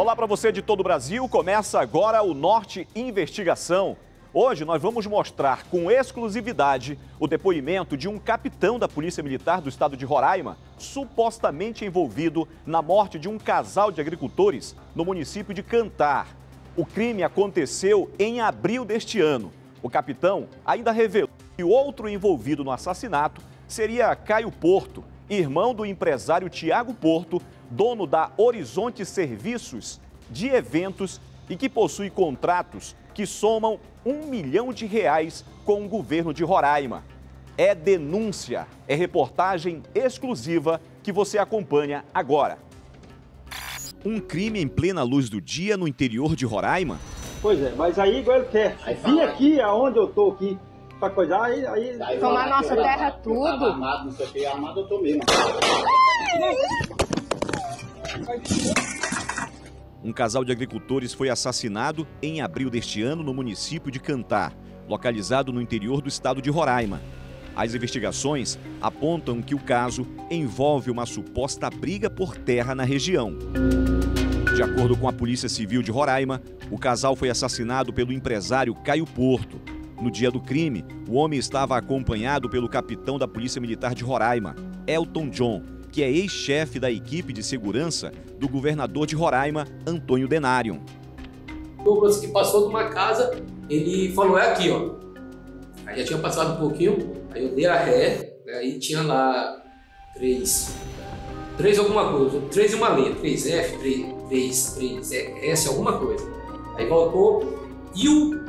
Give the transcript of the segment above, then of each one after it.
Olá para você de todo o Brasil, começa agora o Norte Investigação. Hoje nós vamos mostrar com exclusividade o depoimento de um capitão da Polícia Militar do estado de Roraima, supostamente envolvido na morte de um casal de agricultores no município de Cantar. O crime aconteceu em abril deste ano. O capitão ainda revelou que o outro envolvido no assassinato seria Caio Porto, irmão do empresário Tiago Porto, dono da Horizonte Serviços de Eventos e que possui contratos que somam R$1 milhão com o governo de Roraima. É denúncia, é reportagem exclusiva que você acompanha agora. Um crime em plena luz do dia no interior de Roraima? Pois é, mas aí igual ele quer vir aqui, aonde eu tô aqui, pra coisar, aí tomar nossa terra tudo. Armado, não sei o que, armado eu tô mesmo. Um casal de agricultores foi assassinado em abril deste ano no município de Cantar, localizado no interior do estado de Roraima. As investigações apontam que o caso envolve uma suposta briga por terra na região. De acordo com a Polícia Civil de Roraima, o casal foi assassinado pelo empresário Caio Porto. No dia do crime, o homem estava acompanhado pelo capitão da Polícia Militar de Roraima, Elton John, que é ex-chefe da equipe de segurança do governador de Roraima, Antônio Denário. O Douglas que passou de uma casa, ele falou, é aqui, ó. Aí já tinha passado um pouquinho, aí eu dei a ré, aí tinha lá três alguma coisa, 3 e uma letra, 3F, 3S, alguma coisa. Aí voltou e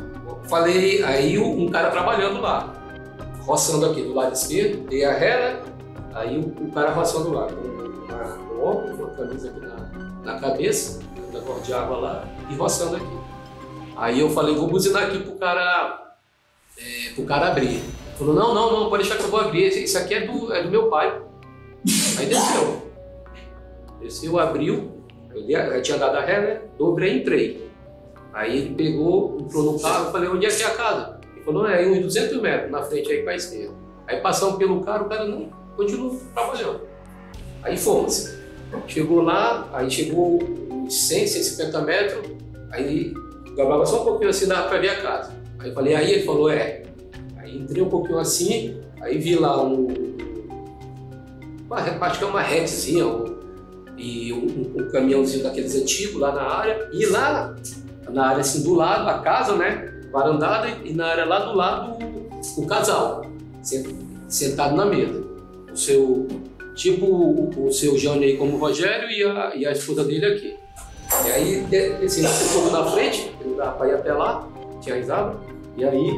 um cara trabalhando lá, roçando aqui do lado esquerdo, dei a ré, né? Aí o cara roçando lá, com óculos, uma camisa aqui na cabeça, da cor de água lá, e roçando aqui. Aí eu falei, vou buzinar aqui pro cara abrir. Ele falou, não, pode deixar que eu vou abrir, isso aqui é do meu pai. Aí desceu, abriu, eu tinha dado a ré, né? Dobrei e entrei. Aí ele pegou, entrou no carro, eu falei, onde é que é a casa? Ele falou, é uns 200 metros na frente aí pra esquerda. Aí passamos pelo cara, o cara não continuou trabalhando. Aí fomos. Chegou lá, aí chegou uns 100, 150 metros, aí gravava só um pouquinho assim, dava pra ver a casa. Aí eu falei, aí ele falou, é. Aí entrei um pouquinho assim, aí vi lá acho que é uma redezinha, e um caminhãozinho daqueles antigos lá na área, e lá na área assim do lado, a casa, né, varandada, e na área lá do lado o casal, sentado na mesa. O seu Jânio aí como Rogério e a esposa dele aqui. E aí descendo esse pouco na frente, eu dava para ir até lá, tinha risado, e aí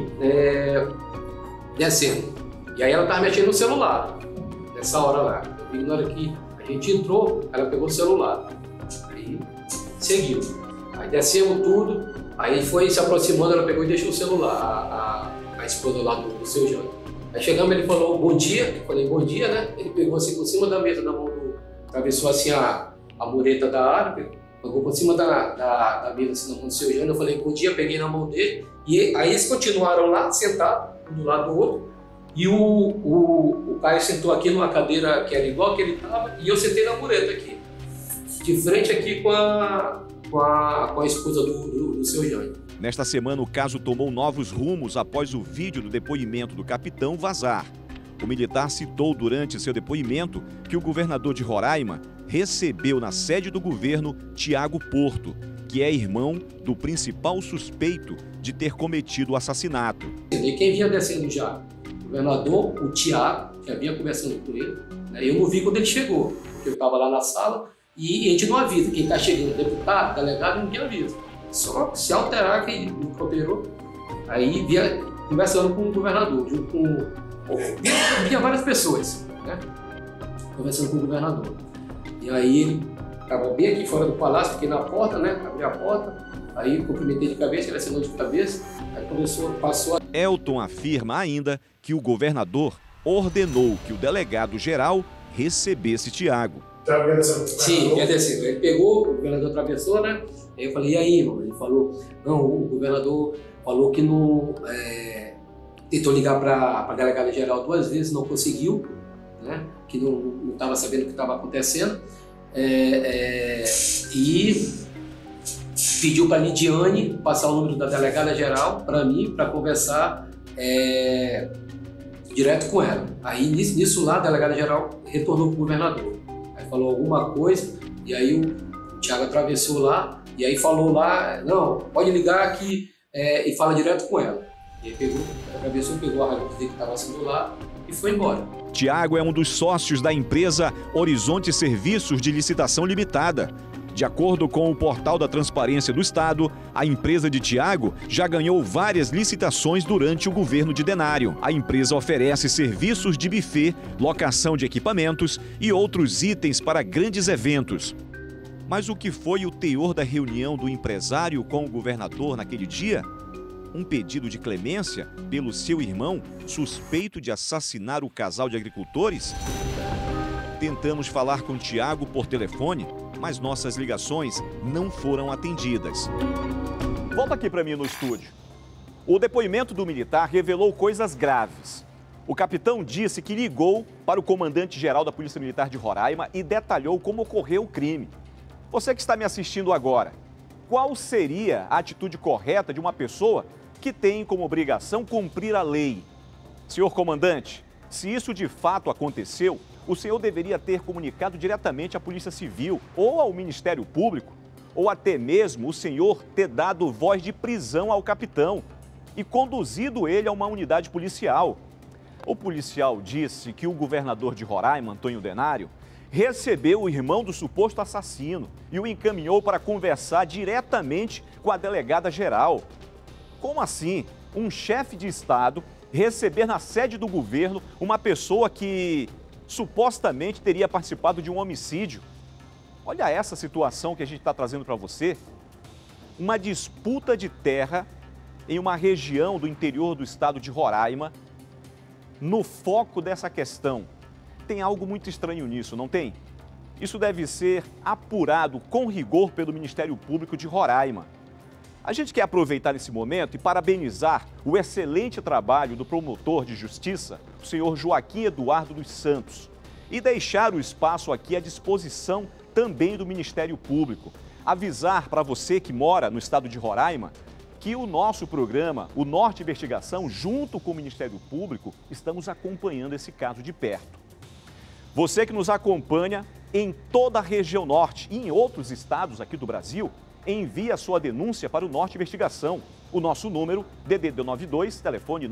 descendo. E aí ela estava mexendo no celular, nessa hora lá. E na hora que a gente entrou, ela pegou o celular. Aí seguiu. Aí descemos tudo, aí foi se aproximando, ela pegou e deixou o celular, a esposa lá do seu Jânio. Aí chegamos, ele falou bom dia, eu falei bom dia, né? Ele pegou assim por cima da mesa, da mão atravessou assim a mureta da área, pegou por cima da mesa assim, na mão do seu Jânio, eu falei bom dia, peguei na mão dele, e aí eles continuaram lá, sentados, um do lado do outro, e o Caio sentou aqui numa cadeira que era igual que ele estava, e eu sentei na mureta aqui, de frente aqui com a esposa do seu Jânio. Nesta semana, o caso tomou novos rumos após o vídeo do depoimento do capitão vazar. O militar citou durante seu depoimento que o governador de Roraima recebeu na sede do governo Tiago Porto, que é irmão do principal suspeito de ter cometido o assassinato. E quem vinha descendo já? O governador, o Tiago, já vinha conversando com ele. Eu não vi quando ele chegou, porque eu estava lá na sala e a gente não avisa. Quem está chegando, deputado, delegado, ninguém avisa. Só se alterar que não cooperou, aí via conversando com o governador, junto com... Via várias pessoas, né? Conversando com o governador. E aí ele estava bem aqui fora do palácio, fiquei na porta, né? Abri a porta, aí cumprimentei de cabeça, ele assinou de cabeça, aí passou a... Elton afirma ainda que o governador ordenou que o delegado-geral recebesse Tiago. Sim, quer dizer, ele pegou, o governador atravessou, né? Aí eu falei, e aí, irmão? Ele falou, não, o governador falou que não... tentou ligar para a delegada geral 2 vezes, não conseguiu, né? Que não estava sabendo o que estava acontecendo. E pediu para a Lidiane passar o número da delegada geral para mim, para conversar direto com ela. Aí nisso lá, a delegada geral retornou para o governador. Aí falou alguma coisa, e aí o Thiago atravessou lá, e aí falou lá, não, pode ligar aqui e fala direto com ela. E aí atravessou, pegou a rádio que estava sendo lá e foi embora. Tiago é um dos sócios da empresa Horizonte Serviços de Licitação Limitada. De acordo com o Portal da Transparência do Estado, a empresa de Tiago já ganhou várias licitações durante o governo de Denário. A empresa oferece serviços de buffet, locação de equipamentos e outros itens para grandes eventos. Mas o que foi o teor da reunião do empresário com o governador naquele dia? Um pedido de clemência pelo seu irmão, suspeito de assassinar o casal de agricultores? Tentamos falar com Tiago por telefone, mas nossas ligações não foram atendidas. Volta aqui para mim no estúdio. O depoimento do militar revelou coisas graves. O capitão disse que ligou para o comandante-geral da Polícia Militar de Roraima e detalhou como ocorreu o crime. Você que está me assistindo agora, qual seria a atitude correta de uma pessoa que tem como obrigação cumprir a lei? Senhor comandante, se isso de fato aconteceu, o senhor deveria ter comunicado diretamente à Polícia Civil ou ao Ministério Público, ou até mesmo o senhor ter dado voz de prisão ao capitão e conduzido ele a uma unidade policial. O policial disse que o governador de Roraima, Antônio Denário, recebeu o irmão do suposto assassino e o encaminhou para conversar diretamente com a delegada geral. Como assim? Um chefe de Estado receber na sede do governo uma pessoa que supostamente teria participado de um homicídio? Olha essa situação que a gente está trazendo para você. Uma disputa de terra em uma região do interior do estado de Roraima. No foco dessa questão, tem algo muito estranho nisso, não tem? Isso deve ser apurado com rigor pelo Ministério Público de Roraima. A gente quer aproveitar esse momento e parabenizar o excelente trabalho do promotor de justiça, o senhor Joaquim Eduardo dos Santos, e deixar o espaço aqui à disposição também do Ministério Público. Avisar para você que mora no estado de Roraima que o nosso programa, o Norte Investigação, junto com o Ministério Público, estamos acompanhando esse caso de perto. Você que nos acompanha em toda a região norte e em outros estados aqui do Brasil, envie a sua denúncia para o Norte Investigação. O nosso número, DDD 92, telefone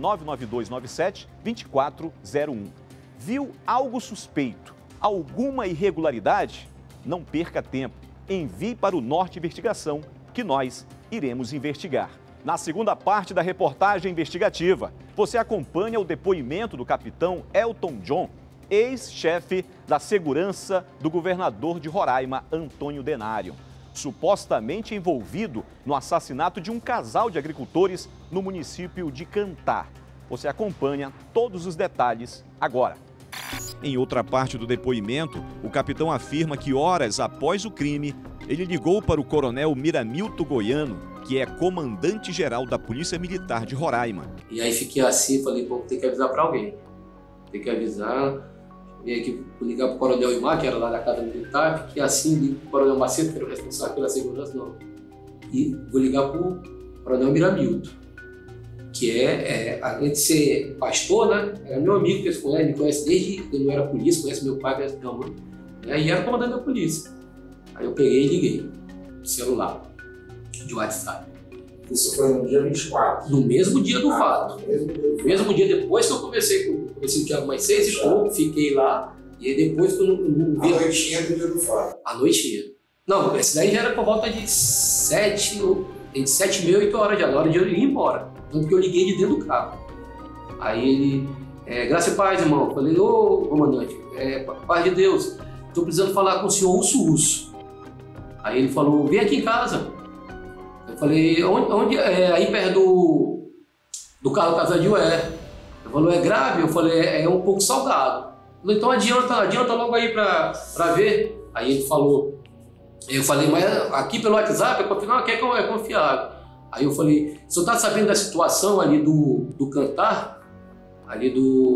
99297-2401. Viu algo suspeito, alguma irregularidade? Não perca tempo. Envie para o Norte Investigação, que nós iremos investigar. Na segunda parte da reportagem investigativa, você acompanha o depoimento do capitão Elton John, ex-chefe da segurança do governador de Roraima, Antônio Denário, supostamente envolvido no assassinato de um casal de agricultores no município de Cantá. Você acompanha todos os detalhes agora. Em outra parte do depoimento, o capitão afirma que horas após o crime, ele ligou para o coronel Miramilto Goiano, que é comandante-geral da Polícia Militar de Roraima. E aí fiquei assim, falei, pô, tem que avisar para alguém. Tem que avisar. Veio aqui ligar para o coronel Imar, que era lá da Casa Militar, fiquei assim, ligo para o coronel Macedo, que era o responsável pela segurança, não. E vou ligar para o coronel Miramilto, que além de ser pastor, né, era meu amigo, que me conhece desde que eu não era polícia, conhece meu pai, conhece minha mãe, né, e era comandante da polícia. Aí eu peguei e liguei, celular, de WhatsApp. Isso foi no dia 24? No mesmo dia do fato. No mesmo dia depois que eu conversei com o Thiago mais 6 e pouco, fiquei lá, e aí depois que eu não vi... A noitinha do dia do fato? A noitinha. Não, esse daí já era por volta de 7h30 e 8 horas já, na hora de eu ir embora. Tanto que eu liguei de dentro do carro. Aí ele, graças e paz, irmão. Falei, ô comandante, paz de Deus, tô precisando falar com o senhor Urso. Aí ele falou, vem aqui em casa. Eu falei, onde aí perto do carro casadinho Ele falou, é grave? Eu falei, é um pouco salgado. Eu falei, então adianta logo aí pra ver. Aí ele falou, eu falei, mas aqui pelo WhatsApp é confiável. Aí eu falei, o senhor tá sabendo da situação ali do Cantar? Ali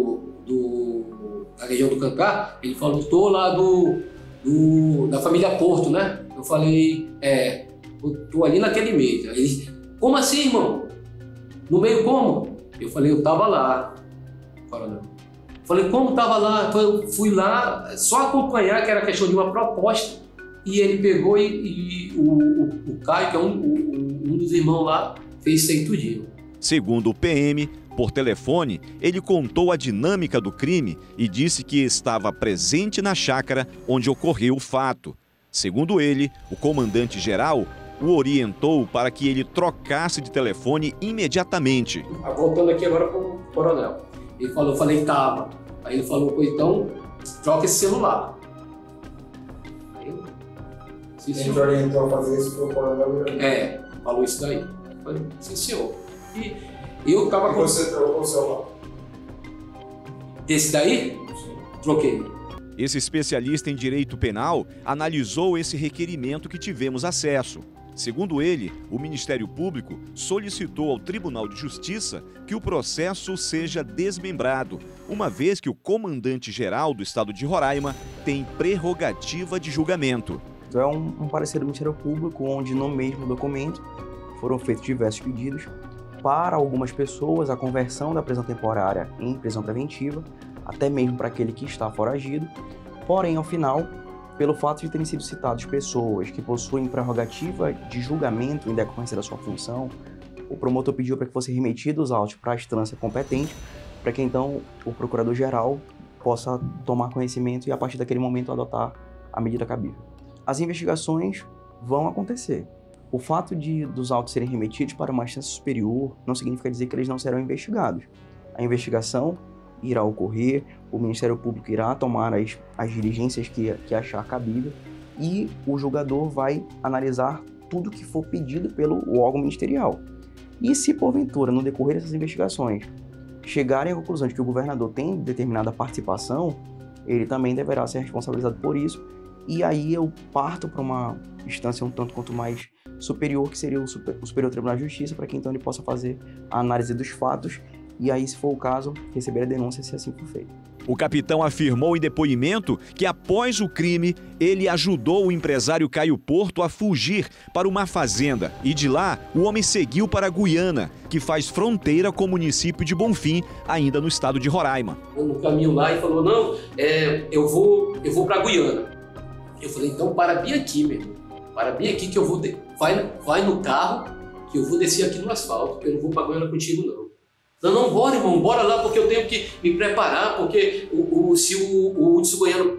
da região do Cantar? Ele falou, tô lá da família Porto, né? Eu falei, Eu tô ali naquele meio. Aí ele, como assim, irmão? No meio como? Eu falei, eu tava lá, coronel. Falei, como tava lá? Eu fui lá só acompanhar, que era questão de uma proposta. E ele pegou e o Caio, que é um dos irmãos lá, fez isso aí tudinho. Segundo o PM, por telefone, ele contou a dinâmica do crime e disse que estava presente na chácara onde ocorreu o fato. Segundo ele, o comandante-geral o orientou para que ele trocasse de telefone imediatamente. Voltando aqui agora para o coronel. Ele falou, eu falei, tava. Aí ele falou, então, troca esse celular. Aí eu... Quem te orientou a fazer isso foi o coronel? Falou isso daí. Eu falei, sim, senhor. E eu tava com... Você trocou o celular? Esse daí? Sim. Troquei. Esse especialista em direito penal analisou esse requerimento que tivemos acesso. Segundo ele, o Ministério Público solicitou ao Tribunal de Justiça que o processo seja desmembrado, uma vez que o comandante-geral do estado de Roraima tem prerrogativa de julgamento. É um parecer do Ministério Público, onde no mesmo documento foram feitos diversos pedidos para algumas pessoas a conversão da prisão temporária em prisão preventiva, até mesmo para aquele que está foragido. Porém, ao final, pelo fato de terem sido citadas pessoas que possuem prerrogativa de julgamento em decorrência da sua função, o promotor pediu para que fossem remetidos os autos para a instância competente, para que então o procurador-geral possa tomar conhecimento e a partir daquele momento adotar a medida cabível. As investigações vão acontecer. O fato dos autos serem remetidos para uma instância superior não significa dizer que eles não serão investigados. A investigação irá ocorrer, o Ministério Público irá tomar as diligências que achar cabível e o julgador vai analisar tudo que for pedido pelo órgão ministerial. E se porventura, no decorrer dessas investigações, chegarem à conclusão de que o governador tem determinada participação, ele também deverá ser responsabilizado por isso. E aí eu parto para uma instância um tanto quanto mais superior, que seria o Superior Tribunal de Justiça, para que então ele possa fazer a análise dos fatos e aí, se for o caso, receber a denúncia se assim for feito. O capitão afirmou em depoimento que após o crime, ele ajudou o empresário Caio Porto a fugir para uma fazenda e de lá o homem seguiu para a Guiana, que faz fronteira com o município de Bonfim, ainda no estado de Roraima. No caminho lá e falou, não, eu vou para a Guiana. Eu falei, então para bem aqui, meu irmão. Para bem aqui que eu vou... Vai no carro que eu vou descer aqui no asfalto, porque eu não vou para a Guiana contigo, não. Não, bora, irmão, bora lá, porque eu tenho que me preparar, porque se o Hudson Goiano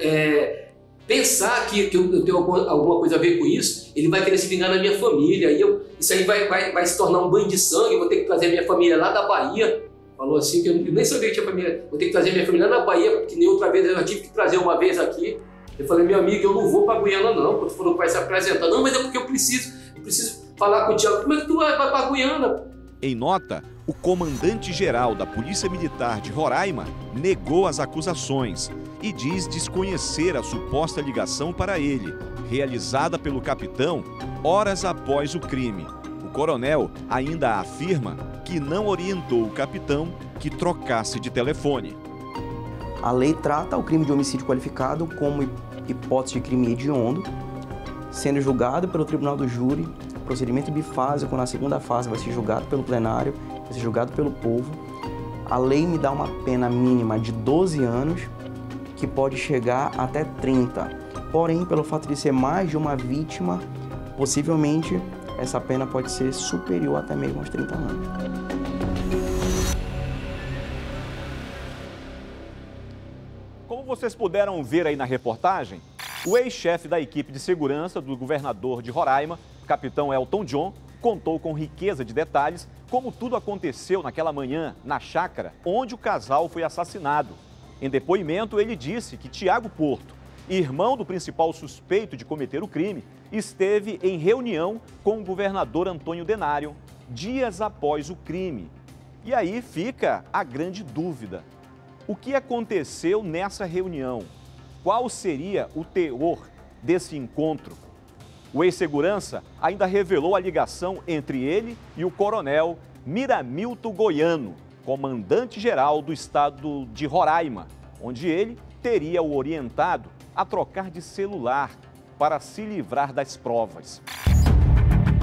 pensar que eu tenho alguma coisa a ver com isso, ele vai querer se vingar na minha família, isso aí vai se tornar um banho de sangue, eu vou ter que trazer a minha família lá da Bahia. Falou assim, que eu nem sabia que tinha família, vou ter que trazer a minha família lá na Bahia, porque nem outra vez eu tive que trazer uma vez aqui. Eu falei, meu amigo, eu não vou para Guiana não, quando for vai se apresentar. Não, mas é porque eu preciso falar com o Thiago. Como é que tu vai para Guiana? Em nota, o comandante-geral da Polícia Militar de Roraima negou as acusações e diz desconhecer a suposta ligação para ele, realizada pelo capitão horas após o crime. O coronel ainda afirma que não orientou o capitão que trocasse de telefone. A lei trata o crime de homicídio qualificado como hipótese de crime hediondo, sendo julgado pelo Tribunal do Júri. Procedimento bifásico, na segunda fase vai ser julgado pelo plenário, vai ser julgado pelo povo. A lei me dá uma pena mínima de 12 anos, que pode chegar até 30. Porém, pelo fato de ser mais de uma vítima, possivelmente essa pena pode ser superior até mesmo aos 30 anos. Como vocês puderam ver aí na reportagem, o ex-chefe da equipe de segurança do governador de Roraima, capitão Elton John, contou com riqueza de detalhes como tudo aconteceu naquela manhã na chácara onde o casal foi assassinado. Em depoimento, ele disse que Tiago Porto, irmão do principal suspeito de cometer o crime, esteve em reunião com o governador Antônio Denário dias após o crime. E aí fica a grande dúvida. O que aconteceu nessa reunião? Qual seria o teor desse encontro? O ex-segurança ainda revelou a ligação entre ele e o coronel Miramilton Goiano, comandante-geral do estado de Roraima, onde ele teria o orientado a trocar de celular para se livrar das provas.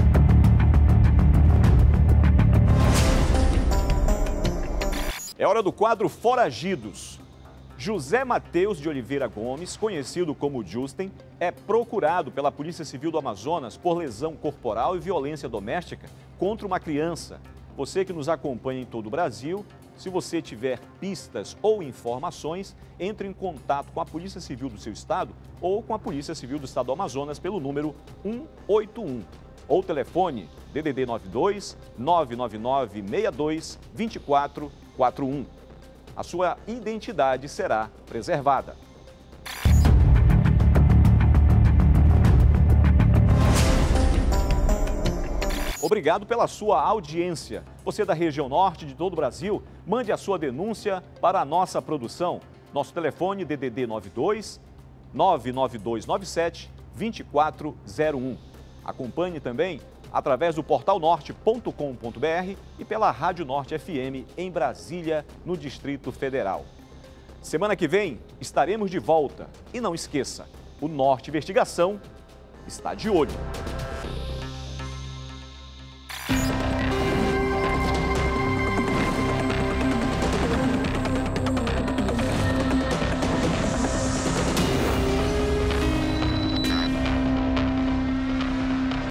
É hora do quadro Foragidos. José Mateus de Oliveira Gomes, conhecido como Justin, é procurado pela Polícia Civil do Amazonas por lesão corporal e violência doméstica contra uma criança. Você que nos acompanha em todo o Brasil, se você tiver pistas ou informações, entre em contato com a Polícia Civil do seu estado ou com a Polícia Civil do Estado do Amazonas pelo número 181 ou telefone DDD 92 999 62 2441. A sua identidade será preservada. Obrigado pela sua audiência. Você da região norte de todo o Brasil, mande a sua denúncia para a nossa produção. Nosso telefone DDD 92 99297 2401. Acompanhe também através do portalnorte.com.br e pela Rádio Norte FM em Brasília, no Distrito Federal. Semana que vem estaremos de volta. E não esqueça, o Norte Investigação está de olho.